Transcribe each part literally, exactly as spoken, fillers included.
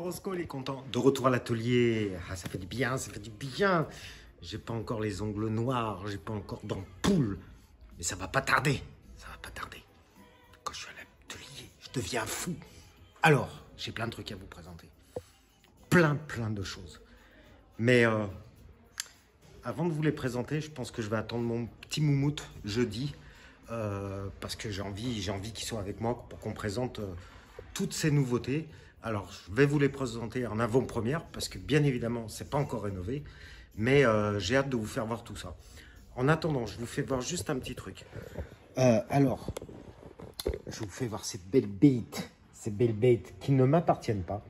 Roscoe, il est content. De retour à l'atelier. Ah, ça fait du bien, ça fait du bien. J'ai pas encore les ongles noirs, j'ai pas encore d'ampoule. Mais ça va pas tarder, ça va pas tarder. Quand je suis à l'atelier, je deviens fou. Alors, j'ai plein de trucs à vous présenter. Plein, plein de choses. Mais euh, avant de vous les présenter, je pense que je vais attendre mon petit moumoute jeudi. Euh, parce que j'ai envie, j'ai envie qu'ils soient avec moi pour qu'on présente euh, toutes ces nouveautés. Alors, je vais vous les présenter en avant-première parce que bien évidemment, c'est pas encore rénové, mais euh, j'ai hâte de vous faire voir tout ça. En attendant, je vous fais voir juste un petit truc. Euh, alors, je vous fais voir ces belles bêtes, ces belles bêtes qui ne m'appartiennent pas.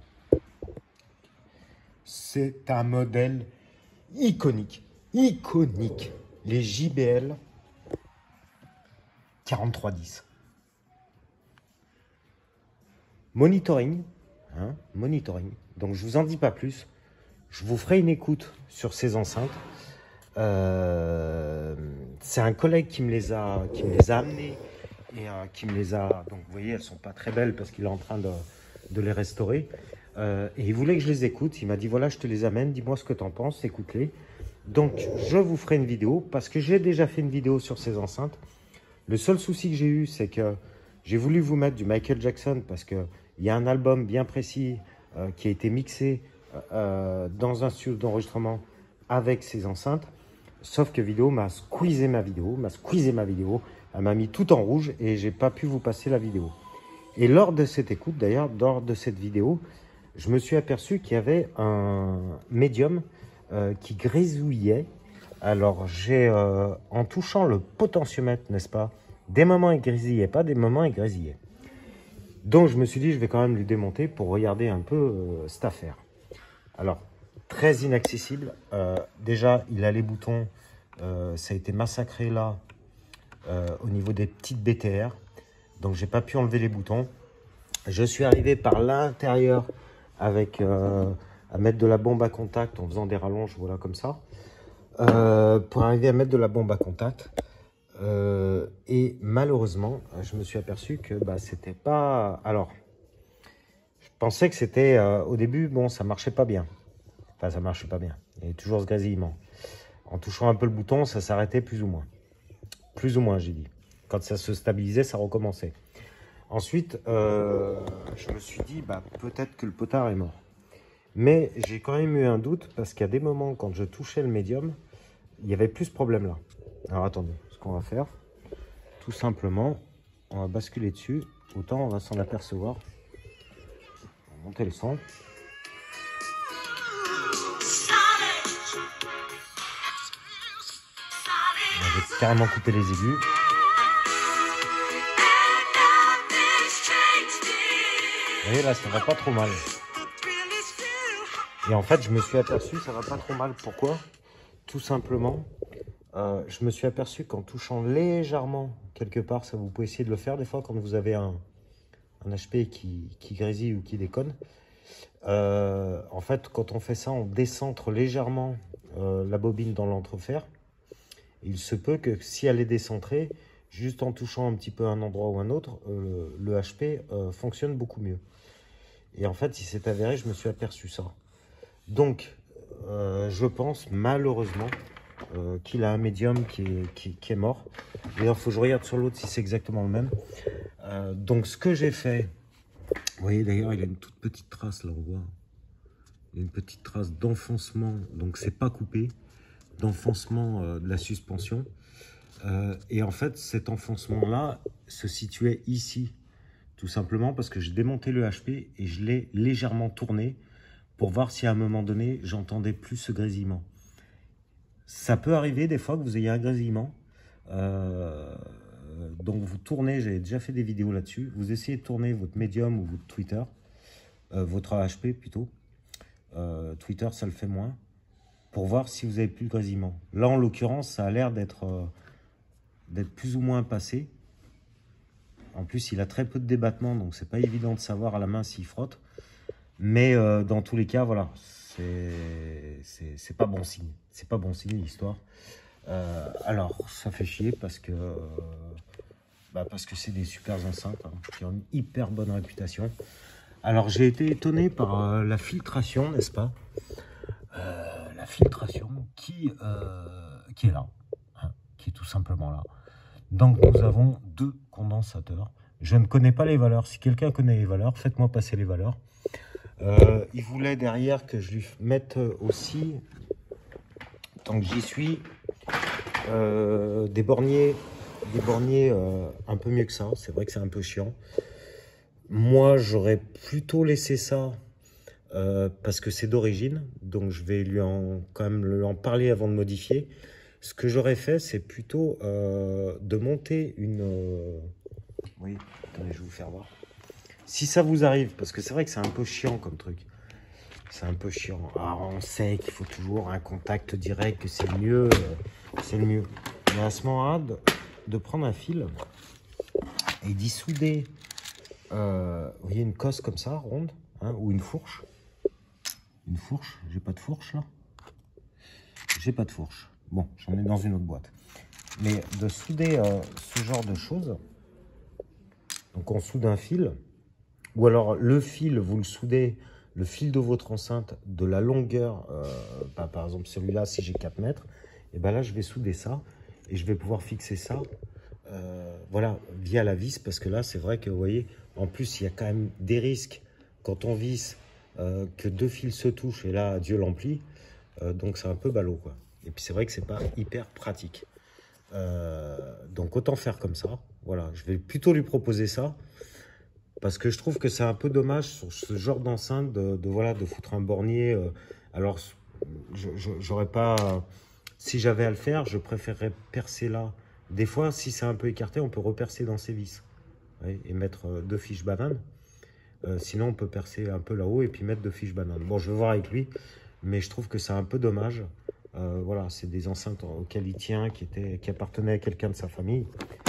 C'est un modèle iconique, iconique. Les J B L quarante-trois dix. Monitoring, hein, monitoring. Donc je vous en dis pas plus. Je vous ferai une écoute sur ces enceintes. Euh, c'est un collègue qui me les a, qui me les a amenées et euh, qui me les a. Donc vous voyez, elles sont pas très belles parce qu'il est en train de, de les restaurer. Euh, et il voulait que je les écoute. Il m'a dit voilà, je te les amène. Dis-moi ce que tu en penses. Écoute-les. Donc je vous ferai une vidéo parce que j'ai déjà fait une vidéo sur ces enceintes. Le seul souci que j'ai eu, c'est que j'ai voulu vous mettre du Michael Jackson parce qu'il y a un album bien précis euh, qui a été mixé euh, dans un studio d'enregistrement avec ces enceintes. Sauf que vidéo m'a squeezé ma vidéo, m'a squeezé ma vidéo. Elle m'a mis tout en rouge et j'ai pas pu vous passer la vidéo. Et lors de cette écoute, d'ailleurs, lors de cette vidéo, je me suis aperçu qu'il y avait un médium euh, qui grisouillait. Alors, j'ai, euh, en touchant le potentiomètre, n'est-ce pas, des moments il grésillait pas, des moments il grésillait. Donc, je me suis dit, je vais quand même lui démonter pour regarder un peu euh, cette affaire. Alors, très inaccessible. Euh, déjà, il a les boutons, euh, ça a été massacré là, euh, au niveau des petites B T R. Donc, j'ai pas pu enlever les boutons. Je suis arrivé par l'intérieur avec, euh, à mettre de la bombe à contact en faisant des rallonges, voilà, comme ça. Euh, pour arriver à mettre de la bombe à contact euh, et malheureusement je me suis aperçu que bah, c'était pas, alors je pensais que c'était euh, au début, bon, ça marchait pas bien, enfin ça marchait pas bien, il y avait toujours ce grésillement. En touchant un peu le bouton, ça s'arrêtait plus ou moins, plus ou moins j'ai dit, quand ça se stabilisait, ça recommençait. Ensuite euh, je me suis dit bah, peut-être que le potard est mort, mais j'ai quand même eu un doute parce qu'il y a des moments quand je touchais le médium, il n'y avait plus ce problème là. Alors attendez, ce qu'on va faire, tout simplement, on va basculer dessus, autant on va s'en apercevoir. On va monter le son. On va carrément couper les aigus. Vous voyez là, ça va pas trop mal. Et en fait, je me suis aperçu, ça va pas trop mal. Pourquoi ? Tout simplement, euh, je me suis aperçu qu'en touchant légèrement quelque part, ça vous pouvez essayer de le faire des fois quand vous avez un, un H P qui, qui grésille ou qui déconne. Euh, en fait, quand on fait ça, on décentre légèrement euh, la bobine dans l'entrefer. Il se peut que si elle est décentrée, juste en touchant un petit peu un endroit ou un autre, euh, le H P euh, fonctionne beaucoup mieux. Et en fait, il s'est avéré, je me suis aperçu ça. Donc, Euh, je pense malheureusement euh, qu'il a un médium qui est, qui, qui est mort. D'ailleurs, il faut que je regarde sur l'autre si c'est exactement le même. Euh, donc, ce que j'ai fait, vous voyez d'ailleurs, il a une toute petite trace là, on voit. Il y a une petite trace d'enfoncement, donc c'est pas coupé, d'enfoncement euh, de la suspension. Euh, et en fait, cet enfoncement-là se situait ici, tout simplement parce que j'ai démonté le H P et je l'ai légèrement tourné pour voir si à un moment donné, j'entendais plus ce grésillement. Ça peut arriver des fois que vous ayez un grésillement. Euh, donc vous tournez, j'avais déjà fait des vidéos là-dessus. Vous essayez de tourner votre Medium ou votre Twitter, euh, votre H P plutôt. Euh, Twitter, ça le fait moins. Pour voir si vous avez plus de grésillement. Là, en l'occurrence, ça a l'air d'être euh, d'être plus ou moins passé. En plus, il a très peu de débattement, donc c'est pas évident de savoir à la main s'il frotte. Mais euh, dans tous les cas, voilà, c'est pas bon signe. C'est pas bon signe l'histoire. Euh, alors, ça fait chier parce que euh, bah parce que c'est des super enceintes hein, qui ont une hyper bonne réputation. Alors j'ai été étonné par euh, la filtration, n'est-ce pas? euh, La filtration qui, euh, qui est là, hein, qui est tout simplement là. Donc nous avons deux condensateurs. Je ne connais pas les valeurs. Si quelqu'un connaît les valeurs, faites-moi passer les valeurs. Euh, il voulait derrière que je lui mette aussi, tant que j'y suis, euh, des borniers, des borniers euh, un peu mieux que ça. C'est vrai que c'est un peu chiant. Moi, j'aurais plutôt laissé ça euh, parce que c'est d'origine. Donc, je vais lui en, quand même lui en parler avant de modifier. Ce que j'aurais fait, c'est plutôt euh, de monter une... Euh... Oui, attendez, je vais vous faire voir. Si ça vous arrive, parce que c'est vrai que c'est un peu chiant comme truc. C'est un peu chiant. Alors, on sait qu'il faut toujours un contact direct, que c'est mieux. Euh, c'est le mieux. Mais à ce moment-là, de, de prendre un fil et d'y souder... Euh, vous voyez une cosse comme ça, ronde, hein, ou une fourche. Une fourche, j'ai pas de fourche là. J'ai pas de fourche. Bon, j'en ai dans une autre boîte. Mais de souder euh, ce genre de choses, donc on soude un fil, ou alors le fil, vous le soudez, le fil de votre enceinte, de la longueur, euh, bah, par exemple celui-là, si j'ai quatre mètres, et ben là je vais souder ça, et je vais pouvoir fixer ça. Euh, voilà, via la vis, parce que là c'est vrai que vous voyez, en plus il y a quand même des risques quand on visse euh, que deux fils se touchent et là Dieu l'amplit, euh, donc c'est un peu ballot quoi. Et puis c'est vrai que c'est pas hyper pratique, euh, donc autant faire comme ça. Voilà, je vais plutôt lui proposer ça parce que je trouve que c'est un peu dommage sur ce genre d'enceinte de, de voilà de foutre un bornier. Euh, alors je j'aurais pas, si j'avais à le faire, je préférerais percer là. Des fois, si c'est un peu écarté, on peut repercer dans ces vis, oui, et mettre deux fiches bananes. Euh, sinon, on peut percer un peu là-haut et puis mettre deux fiches bananes. Bon, je vais voir avec lui, mais je trouve que c'est un peu dommage. Euh, voilà, c'est des enceintes auxquelles il tient, qui, étaient, qui appartenaient à quelqu'un de sa famille.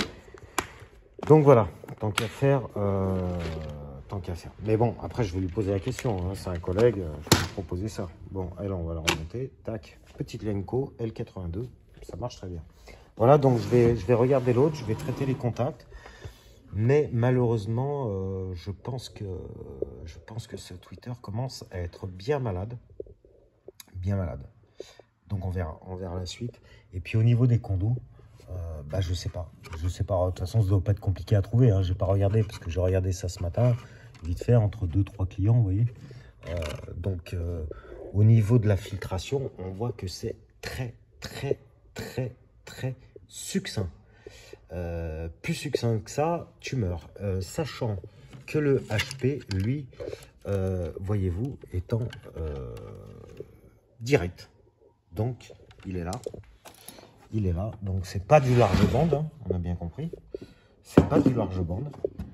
Donc voilà, tant qu'à faire, euh, tant qu'à faire. Mais bon, après, je vais lui poser la question. Hein, c'est un collègue, je vais lui proposer ça. Bon, elle, on va la remonter. Tac, petite Lenco L quatre-vingt-deux, ça marche très bien. Voilà, donc je vais, je vais regarder l'autre, je vais traiter les contacts. Mais malheureusement, euh, je, pense que, je pense que ce Twitter commence à être bien malade. Bien malade. Donc on verra, on verra la suite. Et puis au niveau des condos, euh, bah, je sais pas. Je sais pas. De toute façon, ça ne doit pas être compliqué à trouver. Hein. Je n'ai pas regardé parce que j'ai regardé ça ce matin. Vite fait, entre deux trois clients, vous voyez. Euh, donc euh, au niveau de la filtration, on voit que c'est très, très, très, très succinct. Euh, plus succinct que ça, tu meurs. Euh, sachant que le H P, lui, euh, voyez-vous, étant euh, direct. Donc, il est là. Il est là. Donc, c'est pas du large bande, hein, on a bien compris. C'est pas du large bande.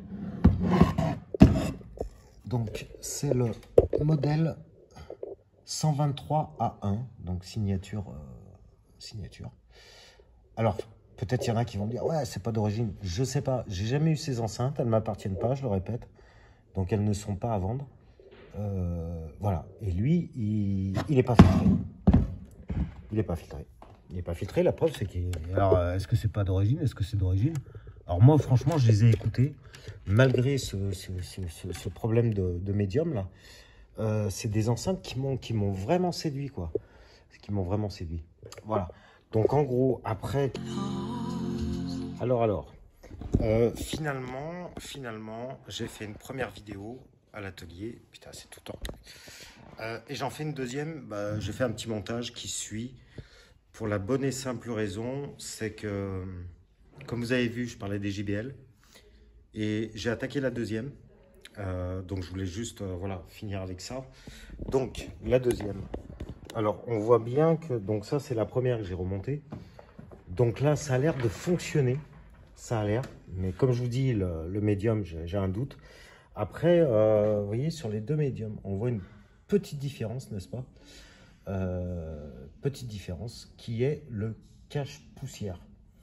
Donc, c'est le modèle cent vingt-trois A un. Donc, signature. Euh, signature. Alors, peut-être il y en a qui vont me dire, ouais, c'est pas d'origine. Je sais pas, j'ai jamais eu ces enceintes, elles ne m'appartiennent pas, je le répète. Donc elles ne sont pas à vendre. Euh, voilà. Et lui, il n'est pas filtré. Il n'est pas filtré. Il n'est pas filtré, la preuve c'est qu'il... Alors, est-ce que c'est pas d'origine? Est-ce que c'est d'origine? Alors moi, franchement, je les ai écoutés, malgré ce, ce, ce, ce, ce problème de, de médium, là. Euh, c'est des enceintes qui m'ont qui m'ont vraiment séduit, quoi. Qui m'ont vraiment séduit. Voilà. Donc en gros, après... Alors, alors, euh, finalement, finalement, j'ai fait une première vidéo à l'atelier. Putain, c'est tout le temps. Euh, et j'en fais une deuxième. Bah, j'ai fait un petit montage qui suit. Pour la bonne et simple raison, c'est que, comme vous avez vu, je parlais des J B L. Et j'ai attaqué la deuxième. Euh, donc, je voulais juste euh, voilà, finir avec ça. Donc, la deuxième. Alors, on voit bien que... Donc, ça, c'est la première que j'ai remontée. Donc là, ça a l'air de fonctionner. Ça a l'air. Mais comme je vous dis, le, le médium, j'ai un doute. Après, euh, vous voyez, sur les deux médiums, on voit une petite différence, n'est-ce pas? euh, Petite différence, qui est le cache-poussière.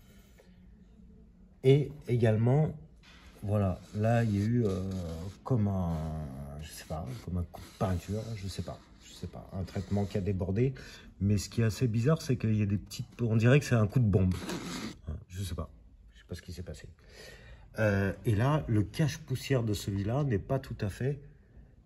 Et également, voilà, là, il y a eu euh, comme un... Je sais pas, comme un coup de peinture, je sais pas. Je sais pas, un traitement qui a débordé. Mais ce qui est assez bizarre, c'est qu'il y a des petites... On dirait que c'est un coup de bombe. Je sais pas. Je sais pas ce qui s'est passé. Euh, et là, le cache-poussière de celui-là n'est pas tout à fait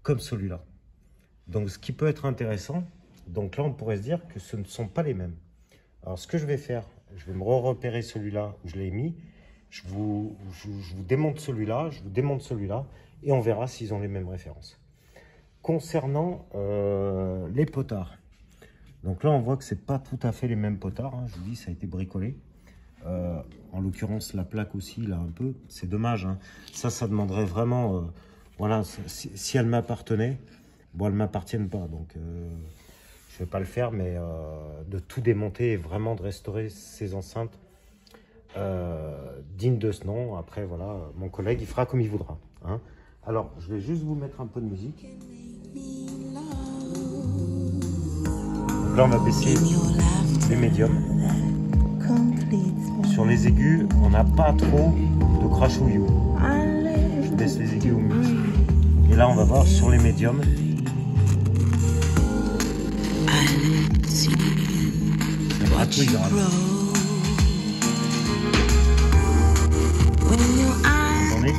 comme celui-là. Donc, ce qui peut être intéressant, donc là, on pourrait se dire que ce ne sont pas les mêmes. Alors, ce que je vais faire, je vais me repérer celui-là où je l'ai mis. Je vous, je, je vous démonte celui-là, je vous démonte celui-là, et on verra s'ils ont les mêmes références. Concernant euh, les potards, donc là, on voit que c'est pas tout à fait les mêmes potards. Hein. Je vous dis, ça a été bricolé. Euh, en l'occurrence, la plaque aussi, là, un peu. C'est dommage. Hein. Ça, ça demanderait vraiment... Euh, voilà, si, si elle m'appartenait, bon, elle ne m'appartiennent pas. Donc, euh, je ne vais pas le faire, mais euh, de tout démonter et vraiment de restaurer ces enceintes euh, dignes de ce nom. Après, voilà, mon collègue, il fera comme il voudra. Hein. Alors, je vais juste vous mettre un peu de musique. Donc là, on va baisser les médiums. Sur les aigus, on n'a pas trop de crachouillou. Je baisse les aigus au milieu. Et là, on va voir sur les médiums. C'est gratouille grave. Attendez.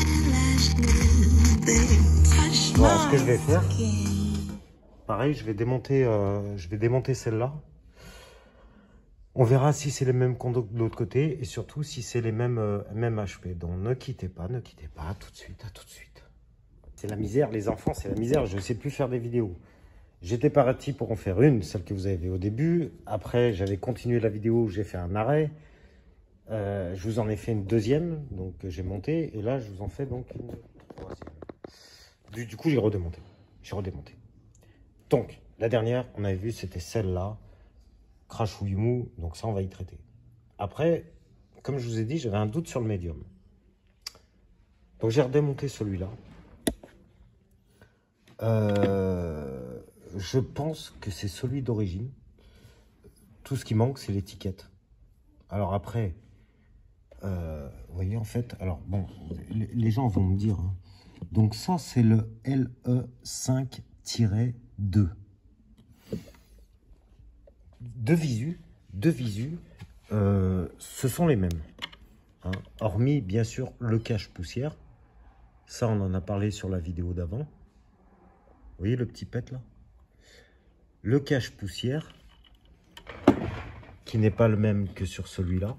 Voilà ce que je vais faire. Pareil, je vais démonter, euh, je vais démonter celle-là. On verra si c'est les mêmes condos de l'autre côté et surtout si c'est les mêmes, euh, mêmes H P. Donc ne quittez pas, ne quittez pas, à tout de suite, à tout de suite. C'est la misère, les enfants, c'est la misère. Je ne sais plus faire des vidéos. J'étais parti pour en faire une, celle que vous avez vue au début. Après, j'avais continué la vidéo, j'ai fait un arrêt. Euh, je vous en ai fait une deuxième, donc j'ai monté. Et là, je vous en fais donc une troisième. Du, du coup, j'ai redémonté. J'ai redémonté. Donc, la dernière, on avait vu, c'était celle-là. Crachouille mou, donc ça, on va y traiter. Après, comme je vous ai dit, j'avais un doute sur le médium. Donc, j'ai redémonté celui-là. Euh, je pense que c'est celui d'origine. Tout ce qui manque, c'est l'étiquette. Alors après, euh, vous voyez, en fait, alors, bon, les, les gens vont me dire, hein, donc ça, c'est le L E cinq tiret deux. De visu, de visu, euh, ce sont les mêmes. Hein, hormis, bien sûr, le cache-poussière. Ça, on en a parlé sur la vidéo d'avant. Vous voyez le petit pet là? Le cache-poussière, qui n'est pas le même que sur celui-là.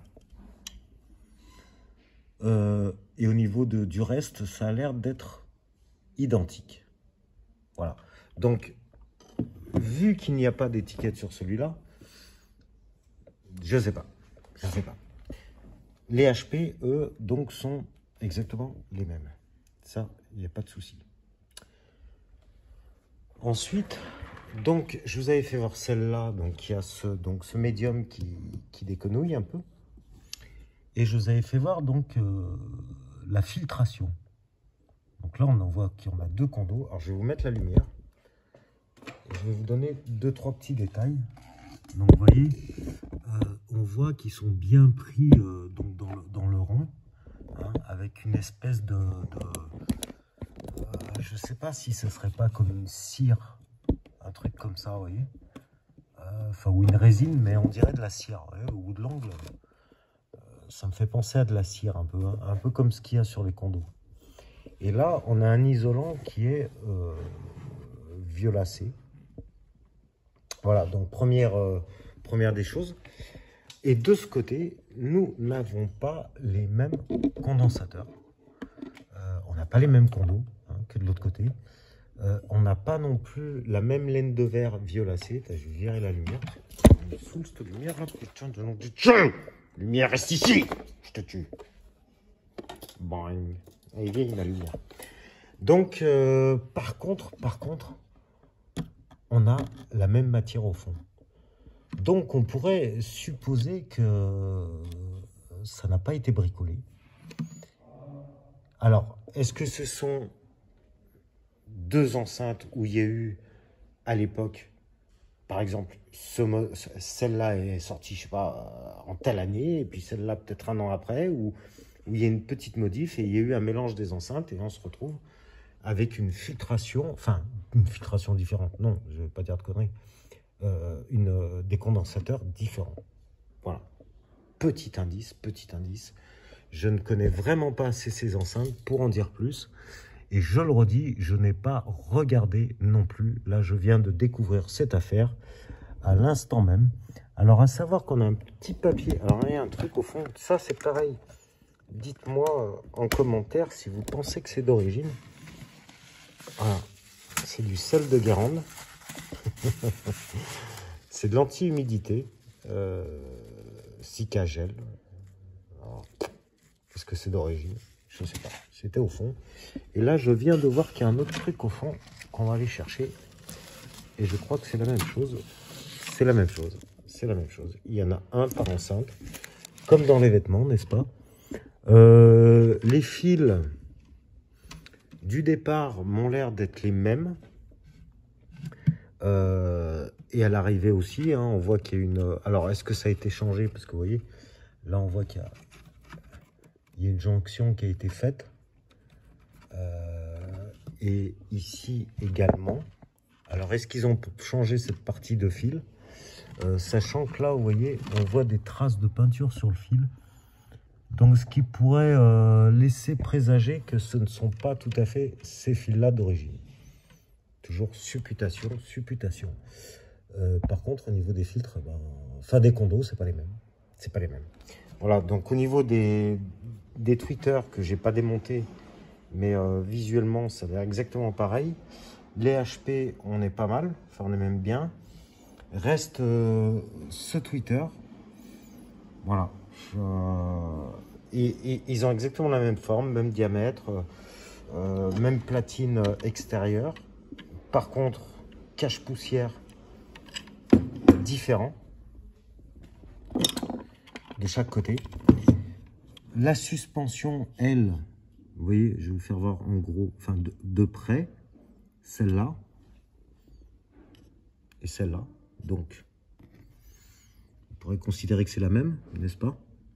Euh, et au niveau de, du reste, ça a l'air d'être identique. Voilà. Donc, vu qu'il n'y a pas d'étiquette sur celui-là, je ne sais pas. Je ne sais pas. Les H P, eux, donc, sont exactement les mêmes. Ça, il n'y a pas de souci. Ensuite, donc, je vous avais fait voir celle-là, donc, il y a ce, donc, ce médium qui, qui déconouille un peu. Et je vous avais fait voir, donc, euh, la filtration. Donc là, on en voit qu'on a deux condos. Alors, je vais vous mettre la lumière. Et je vais vous donner deux, trois petits détails. Donc, vous voyez, euh, on voit qu'ils sont bien pris euh, donc dans, le, dans le rond, hein, avec une espèce de... de euh, je ne sais pas si ce serait pas comme une cire, un truc comme ça, vous voyez. Enfin, euh, ou une résine, mais on dirait de la cire, vous voyez, au bout de l'ongle. Euh, ça me fait penser à de la cire, un peu, hein, un peu comme ce qu'il y a sur les condos. Et là, on a un isolant qui est euh, violacé. Voilà, donc première, euh, première des choses. Et de ce côté, nous n'avons pas les mêmes condensateurs. Euh, on n'a pas les mêmes condos hein, que de l'autre côté. Euh, on n'a pas non plus la même laine de verre violacée. Je vais virer la lumière. Je me saoule cette lumière là. Putain de nom de Dieu. Lumière, reste ici. Je te tue. Bang. Et vieille la lumière. Donc, euh, par contre, par contre, on a la même matière au fond. Donc, on pourrait supposer que ça n'a pas été bricolé. Alors, est-ce que ce sont deux enceintes où il y a eu, à l'époque, par exemple, ce, celle-là est sortie, je sais pas, en telle année, et puis celle-là peut-être un an après, ou où il y a une petite modif et il y a eu un mélange des enceintes et on se retrouve avec une filtration, enfin, une filtration différente, non, je ne vais pas dire de conneries, euh, une, euh, des condensateurs différents. Voilà. Petit indice, petit indice. Je ne connais vraiment pas assez ces enceintes pour en dire plus. Et je le redis, je n'ai pas regardé non plus. Là, je viens de découvrir cette affaire à l'instant même. Alors, à savoir qu'on a un petit papier. Alors, il y a un truc au fond. Ça, c'est pareil. Dites-moi en commentaire si vous pensez que c'est d'origine. Voilà. C'est du sel de Guérande. C'est de l'anti-humidité. Euh, Cicagel. Est-ce que c'est d'origine? Je ne sais pas. C'était au fond. Et là, je viens de voir qu'il y a un autre truc au fond qu'on va aller chercher. Et je crois que c'est la même chose. C'est la même chose. C'est la même chose. Il y en a un par enceinte. Comme dans les vêtements, n'est-ce pas? euh, Les fils du départ m'ont l'air d'être les mêmes. Euh, et à l'arrivée aussi, hein, on voit qu'il y a une... Alors, est-ce que ça a été changé? Parce que vous voyez, là, on voit qu'il y a... Il y a une jonction qui a été faite. Euh, et ici également. Alors, est-ce qu'ils ont changé cette partie de fil? euh, Sachant que là, vous voyez, on voit des traces de peinture sur le fil. Donc, ce qui pourrait euh, laisser présager que ce ne sont pas tout à fait ces fils-là d'origine. Toujours supputation, supputation. Euh, par contre, au niveau des filtres, ben, enfin des condos, c'est pas les mêmes. C'est pas les mêmes. Voilà, donc au niveau des, des tweeters que j'ai pas démontés, mais euh, visuellement, ça a l'air exactement pareil. Les H P, on est pas mal, enfin on est même bien. Reste euh, ce tweeter. Voilà. Euh, et, et ils ont exactement la même forme, même diamètre, euh, même platine extérieure. Par contre, cache-poussière différent de chaque côté. La suspension, elle, vous voyez, je vais vous faire voir en gros, enfin de, de près, celle-là et celle-là. Donc, on pourrait considérer que c'est la même, n'est-ce pas?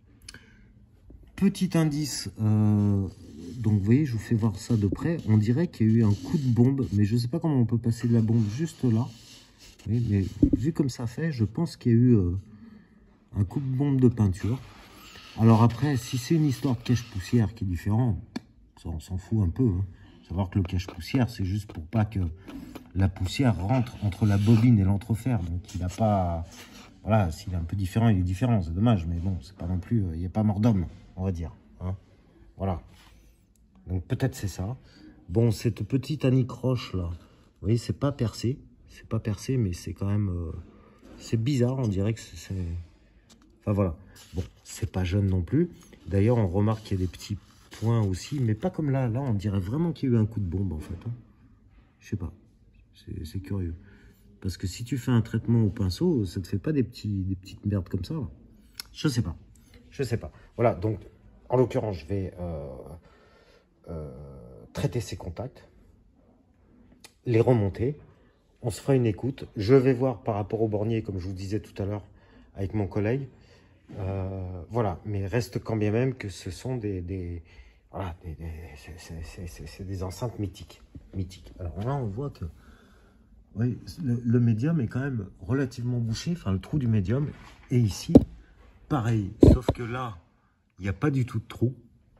Petit indice, euh, donc vous voyez, je vous fais voir ça de près. On dirait qu'il y a eu un coup de bombe, mais je ne sais pas comment on peut passer de la bombe juste là. Oui, mais vu comme ça fait, je pense qu'il y a eu euh, un coup de bombe de peinture. Alors après, si c'est une histoire de cache-poussière qui est différente, ça on s'en fout un peu. Hein. Savoir que le cache-poussière, c'est juste pour pas que la poussière rentre entre la bobine et l'entrefer. Donc il n'a pas... Voilà, s'il est un peu différent, il est différent, c'est dommage. Mais bon, c'est pas non plus... Il n'y a pas mort d'homme, on va dire. Hein. Voilà. Donc peut-être c'est ça. Bon, cette petite anicroche là, vous voyez, c'est pas percé. C'est pas percé, mais c'est quand même... Euh, c'est bizarre, on dirait que c'est... Enfin voilà. Bon, c'est pas jeune non plus. D'ailleurs, on remarque qu'il y a des petits points aussi, mais pas comme là. Là, on dirait vraiment qu'il y a eu un coup de bombe, en fait. Hein. Je sais pas. C'est curieux. Parce que si tu fais un traitement au pinceau, ça te fait pas des, petits, des petites merdes comme ça. Là. Je sais pas. Je sais pas. Voilà, donc, en l'occurrence, je vais euh, euh, traiter ces contacts, les remonter. On se fera une écoute. Je vais voir par rapport au bornier, comme je vous disais tout à l'heure, avec mon collègue. Euh, voilà, mais reste quand bien même que ce sont des... des voilà, des, des, c'est des enceintes mythiques. mythiques. Alors là, on voit que oui, le, le médium est quand même relativement bouché, enfin le trou du médium. Et ici, pareil, sauf que là, il n'y a pas du tout de trou.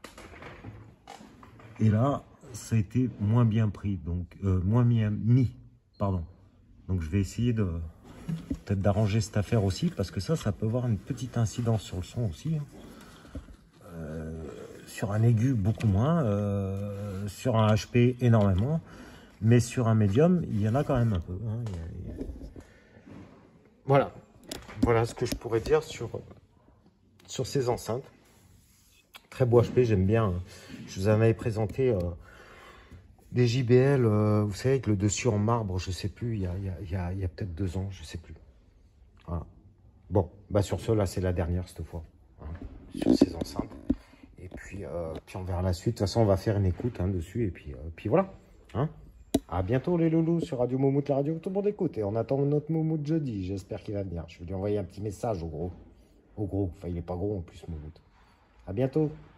Et là, ça a été moins bien pris, donc euh, moins bien mis, pardon. Donc je vais essayer de peut-être d'arranger cette affaire aussi, parce que ça, ça peut avoir une petite incidence sur le son aussi. Hein. Euh, sur un aigu, beaucoup moins. Euh, sur un H P, énormément. Mais sur un médium, il y en a quand même un peu. Hein. Il y a, il y a... Voilà. Voilà ce que je pourrais dire sur, sur ces enceintes. Très beau H P, j'aime bien. Je vous en avais présenté euh, des J B L, euh, vous savez, avec le dessus en marbre, je sais plus, il y a, il y a, il y a, il y a peut-être deux ans, je sais plus. Voilà. Bon, bah sur ce, là, c'est la dernière cette fois, hein, sur ces enceintes. Et puis, euh, puis on verra la suite. De toute façon, on va faire une écoute hein, dessus. Et puis, euh, puis voilà. Hein. À bientôt les loulous sur Radio Moumout, la radio que tout le monde écoute. Et on attend notre Moumout jeudi. J'espère qu'il va venir. Je vais lui envoyer un petit message au gros. Au gros. Enfin, il n'est pas gros en plus, Moumout. À bientôt.